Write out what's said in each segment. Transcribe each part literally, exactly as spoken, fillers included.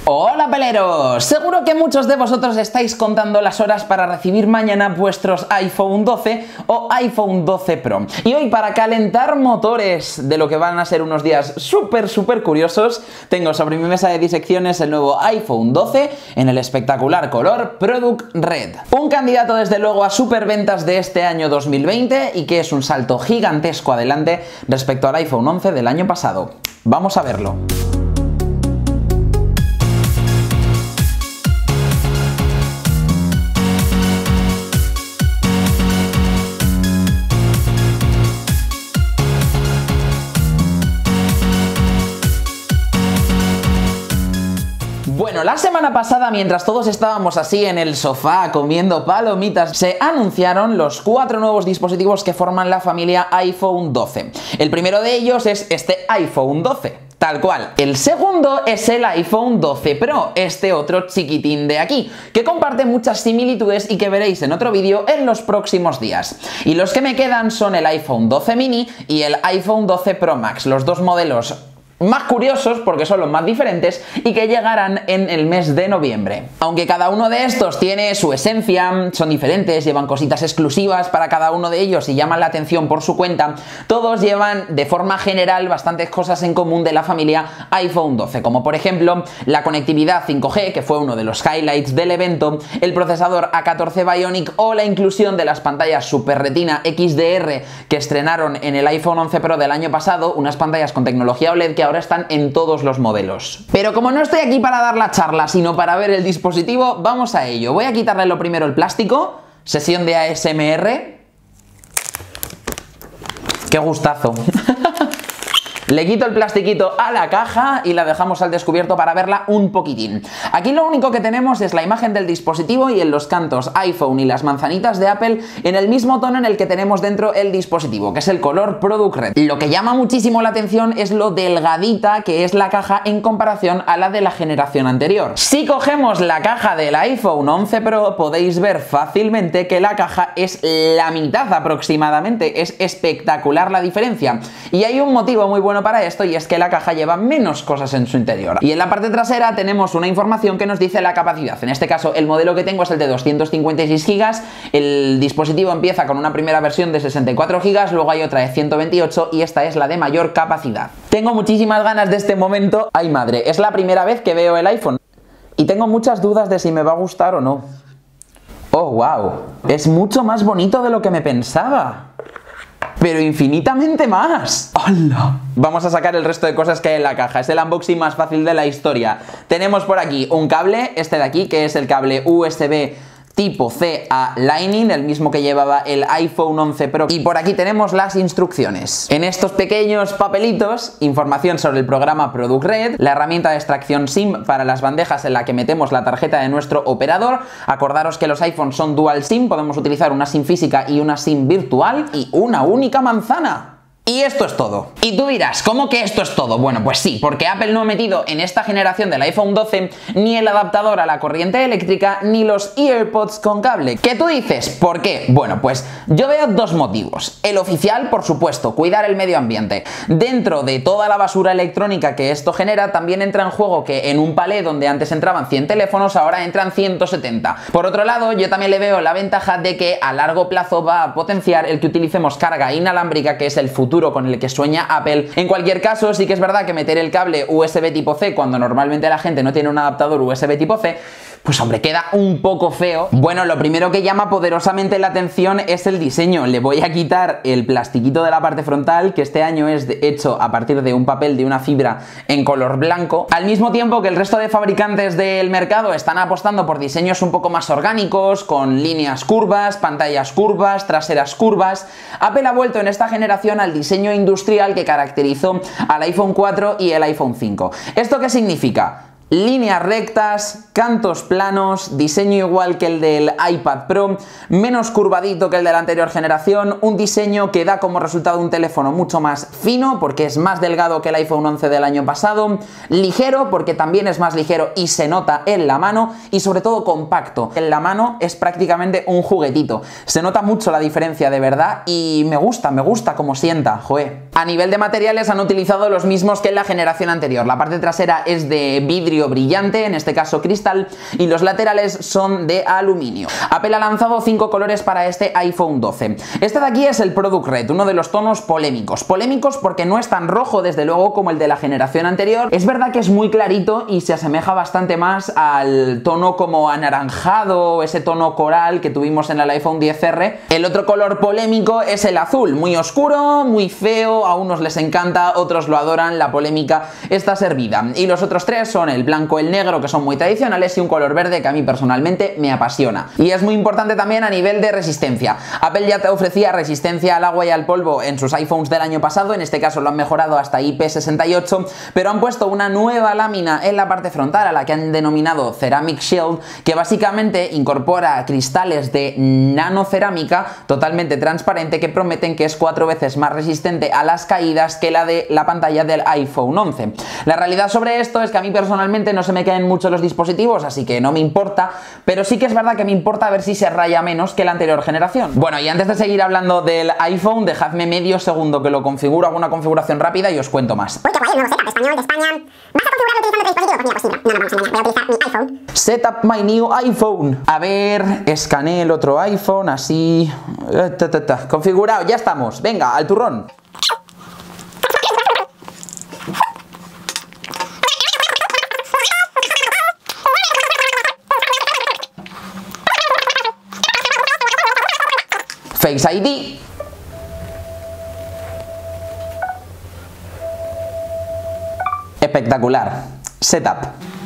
Hola peleros, seguro que muchos de vosotros estáis contando las horas para recibir mañana vuestros iPhone doce o iPhone doce Pro. Y hoy, para calentar motores de lo que van a ser unos días súper súper curiosos, tengo sobre mi mesa de disecciones el nuevo iPhone doce en el espectacular color Product Red. Un candidato desde luego a superventas de este año dos mil veinte y que es un salto gigantesco adelante respecto al iPhone once del año pasado. Vamos a verlo. Bueno, la semana pasada, mientras todos estábamos así en el sofá comiendo palomitas, se anunciaron los cuatro nuevos dispositivos que forman la familia iPhone doce. El primero de ellos es este iPhone doce. Tal cual. El segundo es el iPhone doce Pro, este otro chiquitín de aquí, que comparte muchas similitudes y que veréis en otro vídeo en los próximos días. Y los que me quedan son el iPhone doce mini y el iPhone doce Pro Max, los dos modelos más curiosos porque son los más diferentes y que llegarán en el mes de noviembre. Aunque cada uno de estos tiene su esencia, son diferentes, llevan cositas exclusivas para cada uno de ellos y llaman la atención por su cuenta, todos llevan de forma general bastantes cosas en común de la familia iPhone doce, como por ejemplo la conectividad cinco G, que fue uno de los highlights del evento, el procesador A catorce Bionic o la inclusión de las pantallas Super Retina X D R que estrenaron en el iPhone once Pro del año pasado, unas pantallas con tecnología O L E D que ahora están en todos los modelos. Pero como no estoy aquí para dar la charla, sino para ver el dispositivo, vamos a ello. Voy a quitarle lo primero el plástico, sesión de A S M R. ¡Qué gustazo! Le quito el plastiquito a la caja y la dejamos al descubierto para verla un poquitín. Aquí lo único que tenemos es la imagen del dispositivo y en los cantos iPhone y las manzanitas de Apple en el mismo tono en el que tenemos dentro el dispositivo, que es el color Product Red. Lo que llama muchísimo la atención es lo delgadita que es la caja en comparación a la de la generación anterior. Si cogemos la caja del iPhone once Pro podéis ver fácilmente que la caja es la mitad aproximadamente. Es espectacular la diferencia. Y hay un motivo muy bueno para esto, y es que la caja lleva menos cosas en su interior. Y en la parte trasera tenemos una información que nos dice la capacidad. En este caso el modelo que tengo es el de doscientos cincuenta y seis gigas. El dispositivo empieza con una primera versión de sesenta y cuatro gigas, luego hay otra de ciento veintiocho y esta es la de mayor capacidad. Tengo muchísimas ganas de este momento. Ay madre, es la primera vez que veo el iPhone y tengo muchas dudas de si me va a gustar o no. Oh, wow, es mucho más bonito de lo que me pensaba, pero infinitamente más. ¡Hola! Vamos a sacar el resto de cosas que hay en la caja. Es el unboxing más fácil de la historia. Tenemos por aquí un cable, este de aquí, que es el cable U S B tipo C a Lightning, el mismo que llevaba el iPhone once Pro. Y por aquí tenemos las instrucciones. En estos pequeños papelitos, información sobre el programa Product Red, la herramienta de extracción SIM para las bandejas en la que metemos la tarjeta de nuestro operador. Acordaros que los iPhones son dual SIM, podemos utilizar una SIM física y una SIM virtual, y una única manzana. Y esto es todo. Y tú dirás, ¿cómo que esto es todo? Bueno, pues sí, porque Apple no ha metido en esta generación del iPhone doce ni el adaptador a la corriente eléctrica ni los AirPods con cable. ¿Qué tú dices? ¿Por qué? Bueno, pues yo veo dos motivos. El oficial, por supuesto, cuidar el medio ambiente. Dentro de toda la basura electrónica que esto genera, también entra en juego que en un palé donde antes entraban cien teléfonos, ahora entran ciento setenta. Por otro lado, yo también le veo la ventaja de que a largo plazo va a potenciar el que utilicemos carga inalámbrica, que es el futuro con el que sueña Apple. En cualquier caso, sí que es verdad que meter el cable U S B tipo C cuando normalmente la gente no tiene un adaptador U S B tipo C, pues hombre, queda un poco feo. Bueno, lo primero que llama poderosamente la atención es el diseño. Le voy a quitar el plastiquito de la parte frontal, que este año es hecho a partir de un papel de una fibra en color blanco. Al mismo tiempo que el resto de fabricantes del mercado están apostando por diseños un poco más orgánicos, con líneas curvas, pantallas curvas, traseras curvas, Apple ha vuelto en esta generación al diseño industrial que caracterizó al iPhone cuatro y el iPhone cinco. ¿Esto qué significa? Líneas rectas, cantos planos, diseño igual que el del iPad Pro, menos curvadito que el de la anterior generación, un diseño que da como resultado un teléfono mucho más fino porque es más delgado que el iPhone once del año pasado, ligero porque también es más ligero y se nota en la mano, y sobre todo compacto. En la mano es prácticamente un juguetito. Se nota mucho la diferencia de verdad y me gusta, me gusta cómo sienta, joe. A nivel de materiales han utilizado los mismos que en la generación anterior. La parte trasera es de vidrio vidrio brillante, en este caso cristal, y los laterales son de aluminio. Apple ha lanzado cinco colores para este iPhone doce. Este de aquí es el Product Red, uno de los tonos polémicos. Polémicos porque no es tan rojo, desde luego, como el de la generación anterior. Es verdad que es muy clarito y se asemeja bastante más al tono como anaranjado, ese tono coral que tuvimos en el iPhone diez erre. El otro color polémico es el azul, muy oscuro, muy feo, a unos les encanta, otros lo adoran, la polémica está servida. Y los otros tres son el blanco, el negro, que son muy tradicionales, y un color verde que a mí personalmente me apasiona. Y es muy importante también a nivel de resistencia. Apple ya te ofrecía resistencia al agua y al polvo en sus iPhones del año pasado, en este caso lo han mejorado hasta I P sesenta y ocho, pero han puesto una nueva lámina en la parte frontal a la que han denominado Ceramic Shield, que básicamente incorpora cristales de nanocerámica totalmente transparente que prometen que es cuatro veces más resistente a las caídas que la de la pantalla del iPhone once. La realidad sobre esto es que a mí personalmente no se me caen mucho los dispositivos, así que no me importa, pero sí que es verdad que me importa ver si se raya menos que la anterior generación. Bueno, y antes de seguir hablando del iPhone, dejadme medio segundo que lo configuro, hago una configuración rápida y os cuento más. Uy, qué guay, el nuevo setup español de España. ¿Vas a configurarlo utilizando tu dispositivo? Pues mira, pues sí, no, no vamos a engañar, voy a utilizar mi iPhone. Setup my new iPhone. A ver, escaneé el otro iPhone, así... Ta, ta, ta. Configurado, ya estamos. Venga, al turrón. Face I D. Espectacular. Setup.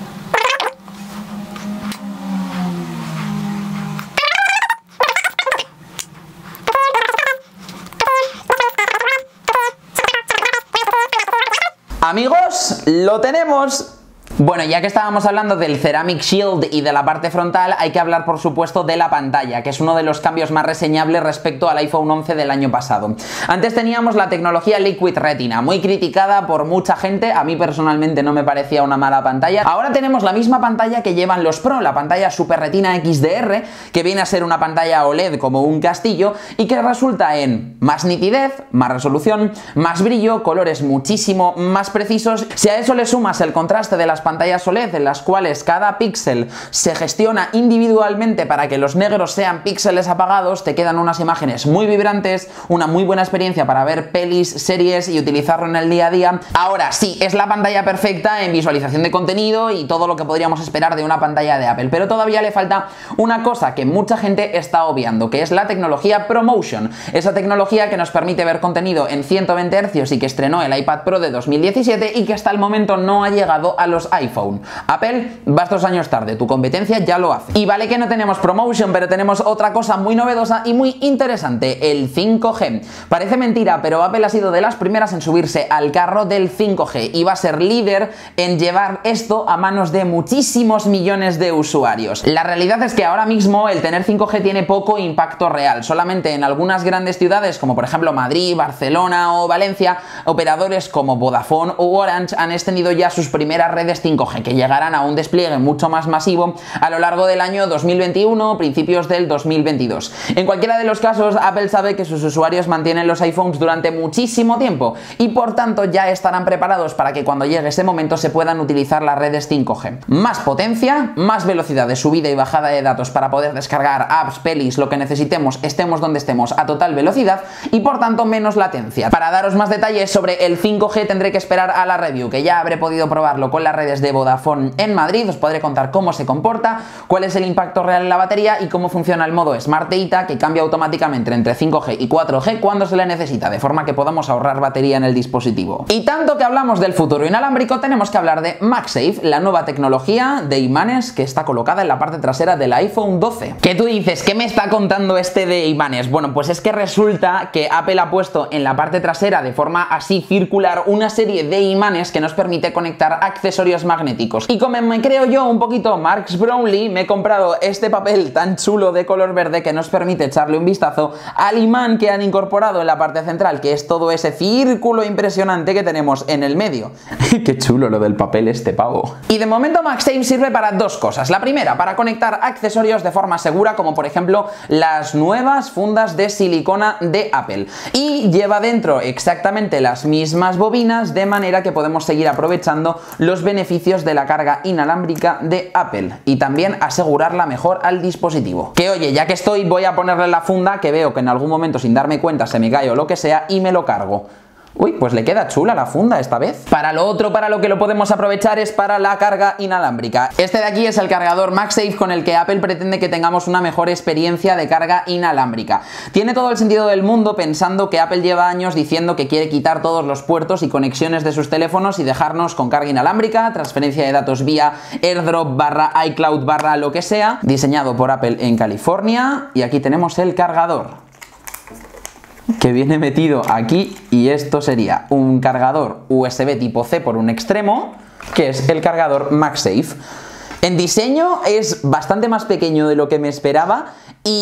Amigos, lo tenemos. Bueno, ya que estábamos hablando del Ceramic Shield y de la parte frontal, hay que hablar por supuesto de la pantalla, que es uno de los cambios más reseñables respecto al iPhone once del año pasado. Antes teníamos la tecnología Liquid Retina, muy criticada por mucha gente, a mí personalmente no me parecía una mala pantalla. Ahora tenemos la misma pantalla que llevan los Pro, la pantalla Super Retina X D R, que viene a ser una pantalla O L E D como un castillo y que resulta en más nitidez, más resolución, más brillo, colores muchísimo más precisos. Si a eso le sumas el contraste de las pantallas O L E D en las cuales cada píxel se gestiona individualmente para que los negros sean píxeles apagados, te quedan unas imágenes muy vibrantes, una muy buena experiencia para ver pelis, series y utilizarlo en el día a día. Ahora sí, es la pantalla perfecta en visualización de contenido y todo lo que podríamos esperar de una pantalla de Apple, pero todavía le falta una cosa que mucha gente está obviando, que es la tecnología ProMotion, esa tecnología que nos permite ver contenido en ciento veinte hercios y que estrenó el iPad Pro de dos mil diecisiete y que hasta el momento no ha llegado a los iPhone. Apple, vas dos años tarde, tu competencia ya lo hace. Y vale que no tenemos ProMotion, pero tenemos otra cosa muy novedosa y muy interesante, el cinco G. Parece mentira, pero Apple ha sido de las primeras en subirse al carro del cinco G y va a ser líder en llevar esto a manos de muchísimos millones de usuarios. La realidad es que ahora mismo el tener cinco G tiene poco impacto real. Solamente en algunas grandes ciudades, como por ejemplo Madrid, Barcelona o Valencia, operadores como Vodafone o Orange han extendido ya sus primeras redes cinco G, que llegarán a un despliegue mucho más masivo a lo largo del año dos mil veintiuno, principios del dos mil veintidós. En cualquiera de los casos, Apple sabe que sus usuarios mantienen los iPhones durante muchísimo tiempo y por tanto ya estarán preparados para que cuando llegue ese momento se puedan utilizar las redes cinco G. Más potencia, más velocidad de subida y bajada de datos para poder descargar apps, pelis, lo que necesitemos, estemos donde estemos, a total velocidad y por tanto menos latencia. Para daros más detalles sobre el cinco G tendré que esperar a la review, que ya habré podido probarlo con las redes de Vodafone en Madrid. Os podré contar cómo se comporta, cuál es el impacto real en la batería y cómo funciona el modo Smart Data, que cambia automáticamente entre cinco G y cuatro G cuando se le necesita, de forma que podamos ahorrar batería en el dispositivo. Y tanto que hablamos del futuro inalámbrico, tenemos que hablar de MagSafe, la nueva tecnología de imanes que está colocada en la parte trasera del iPhone doce. ¿Qué tú dices? ¿Qué me está contando este de imanes? Bueno, pues es que resulta que Apple ha puesto en la parte trasera de forma así circular una serie de imanes que nos permite conectar accesorios magnéticos. Y como me creo yo un poquito Marx Brownlee, me he comprado este papel tan chulo de color verde que nos permite echarle un vistazo al imán que han incorporado en la parte central, que es todo ese círculo impresionante que tenemos en el medio. Qué chulo lo del papel este pavo. Y de momento MagSafe sirve para dos cosas. La primera, para conectar accesorios de forma segura, como por ejemplo las nuevas fundas de silicona de Apple. Y lleva dentro exactamente las mismas bobinas, de manera que podemos seguir aprovechando los beneficios beneficios de la carga inalámbrica de Apple y también asegurarla mejor al dispositivo. Que oye, ya que estoy, voy a ponerle la funda, que veo que en algún momento sin darme cuenta se me cae o lo que sea y me lo cargo. Uy, pues le queda chula la funda esta vez. Para lo otro, para lo que lo podemos aprovechar es para la carga inalámbrica. Este de aquí es el cargador MagSafe con el que Apple pretende que tengamos una mejor experiencia de carga inalámbrica. Tiene todo el sentido del mundo pensando que Apple lleva años diciendo que quiere quitar todos los puertos y conexiones de sus teléfonos y dejarnos con carga inalámbrica, transferencia de datos vía AirDrop barra iCloud barra lo que sea, diseñado por Apple en California. Y aquí tenemos el cargador, que viene metido aquí, y esto sería un cargador U S B tipo C por un extremo, que es el cargador MagSafe. En diseño es bastante más pequeño de lo que me esperaba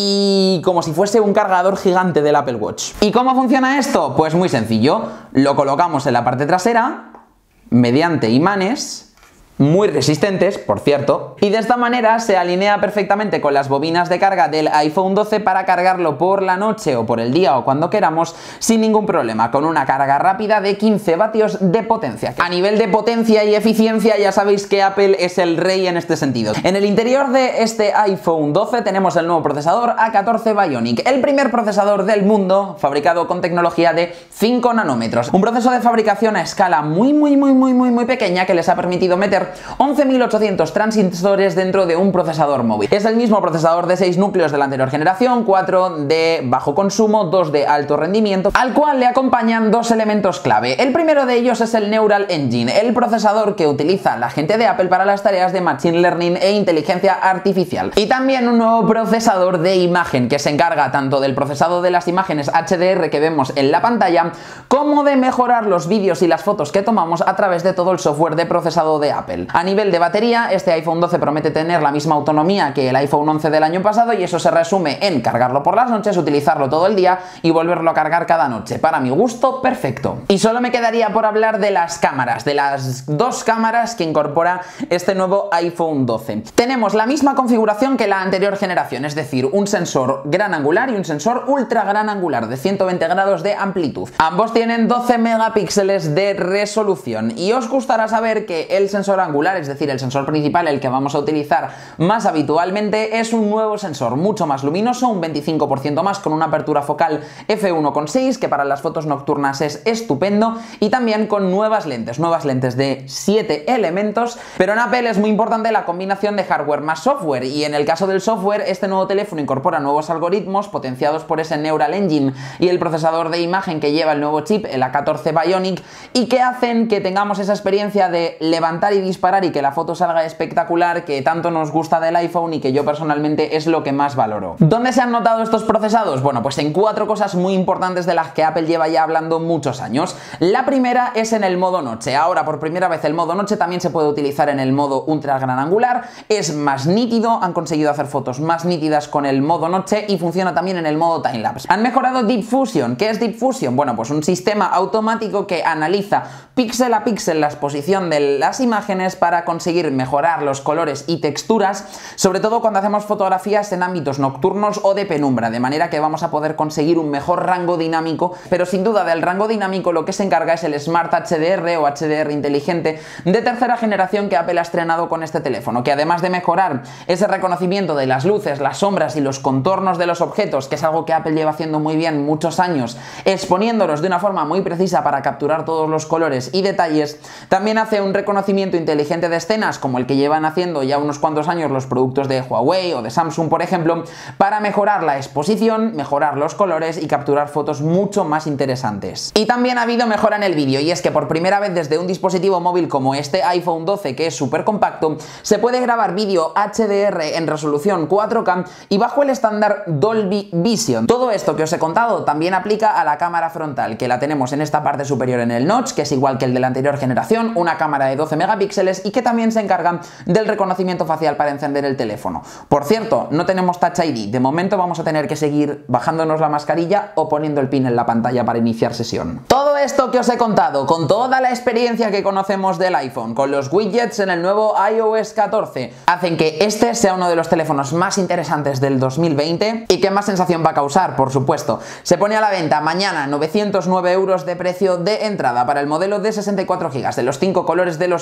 y como si fuese un cargador gigante del Apple Watch. ¿Y cómo funciona esto? Pues muy sencillo, lo colocamos en la parte trasera mediante imanes muy resistentes, por cierto, y de esta manera se alinea perfectamente con las bobinas de carga del iPhone doce para cargarlo por la noche o por el día o cuando queramos sin ningún problema, con una carga rápida de quince vatios de potencia. A nivel de potencia y eficiencia ya sabéis que Apple es el rey en este sentido. En el interior de este iPhone doce tenemos el nuevo procesador A catorce Bionic, el primer procesador del mundo fabricado con tecnología de cinco nanómetros, un proceso de fabricación a escala muy muy muy muy muy muy pequeña que les ha permitido meter once mil ochocientos transistores dentro de un procesador móvil. Es el mismo procesador de seis núcleos de la anterior generación, cuatro de bajo consumo, dos de alto rendimiento, al cual le acompañan dos elementos clave. El primero de ellos es el Neural Engine, el procesador que utiliza la gente de Apple para las tareas de Machine Learning e inteligencia artificial. Y también un nuevo procesador de imagen que se encarga tanto del procesado de las imágenes H D R que vemos en la pantalla, como de mejorar los vídeos y las fotos que tomamos a través de todo el software de procesado de Apple. A nivel de batería, este iPhone doce promete tener la misma autonomía que el iPhone once del año pasado y eso se resume en cargarlo por las noches, utilizarlo todo el día y volverlo a cargar cada noche. Para mi gusto, perfecto. Y solo me quedaría por hablar de las cámaras, de las dos cámaras que incorpora este nuevo iPhone doce. Tenemos la misma configuración que la anterior generación, es decir, un sensor gran angular y un sensor ultra gran angular de ciento veinte grados de amplitud. Ambos tienen doce megapíxeles de resolución y os gustará saber que el sensor angular, es decir, el sensor principal, el que vamos a utilizar más habitualmente, es un nuevo sensor mucho más luminoso, un veinticinco por ciento más, con una apertura focal efe uno coma seis, que para las fotos nocturnas es estupendo, y también con nuevas lentes, nuevas lentes de siete elementos, pero en Apple es muy importante la combinación de hardware más software, y en el caso del software, este nuevo teléfono incorpora nuevos algoritmos potenciados por ese Neural Engine y el procesador de imagen que lleva el nuevo chip, el A catorce Bionic, y que hacen que tengamos esa experiencia de levantar y disparar y que la foto salga espectacular, que tanto nos gusta del iPhone y que yo personalmente es lo que más valoro. ¿Dónde se han notado estos procesados? Bueno, pues en cuatro cosas muy importantes de las que Apple lleva ya hablando muchos años. La primera es en el modo noche. Ahora por primera vez el modo noche también se puede utilizar en el modo ultra gran angular, es más nítido, han conseguido hacer fotos más nítidas con el modo noche y funciona también en el modo timelapse. Han mejorado Deep Fusion. ¿Qué es Deep Fusion? Bueno, pues un sistema automático que analiza píxel a píxel la exposición de las imágenes para conseguir mejorar los colores y texturas, sobre todo cuando hacemos fotografías en ámbitos nocturnos o de penumbra, de manera que vamos a poder conseguir un mejor rango dinámico, pero sin duda del rango dinámico lo que se encarga es el Smart H D R o H D R inteligente de tercera generación que Apple ha estrenado con este teléfono, que además de mejorar ese reconocimiento de las luces, las sombras y los contornos de los objetos, que es algo que Apple lleva haciendo muy bien muchos años, exponiéndolos de una forma muy precisa para capturar todos los colores y detalles, también hace un reconocimiento inteligente de escenas como el que llevan haciendo ya unos cuantos años los productos de Huawei o de Samsung, por ejemplo, para mejorar la exposición, mejorar los colores y capturar fotos mucho más interesantes. Y también ha habido mejora en el vídeo, y es que por primera vez desde un dispositivo móvil como este iPhone doce, que es súper compacto, se puede grabar vídeo H D R en resolución cuatro K y bajo el estándar Dolby Vision. Todo esto que os he contado también aplica a la cámara frontal, que la tenemos en esta parte superior en el notch, que es igual que el de la anterior generación, una cámara de doce megapíxeles y que también se encargan del reconocimiento facial para encender el teléfono. Por cierto, no tenemos Touch I D, de momento vamos a tener que seguir bajándonos la mascarilla o poniendo el pin en la pantalla para iniciar sesión. Todo esto que os he contado, con toda la experiencia que conocemos del iPhone, con los widgets en el nuevo i O S catorce, hacen que este sea uno de los teléfonos más interesantes del dos mil veinte y que más sensación va a causar, por supuesto. Se pone a la venta mañana novecientos nueve euros de precio de entrada para el modelo de sesenta y cuatro gigas, de los cinco colores de los que hemos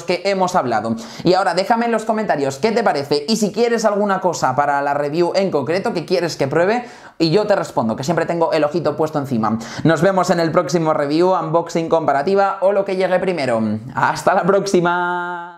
hemos hablado. Y ahora déjame en los comentarios qué te parece y si quieres alguna cosa para la review en concreto que quieres que pruebe y yo te respondo, que siempre tengo el ojito puesto encima. Nos vemos en el próximo review, unboxing, comparativa o lo que llegue primero. ¡Hasta la próxima!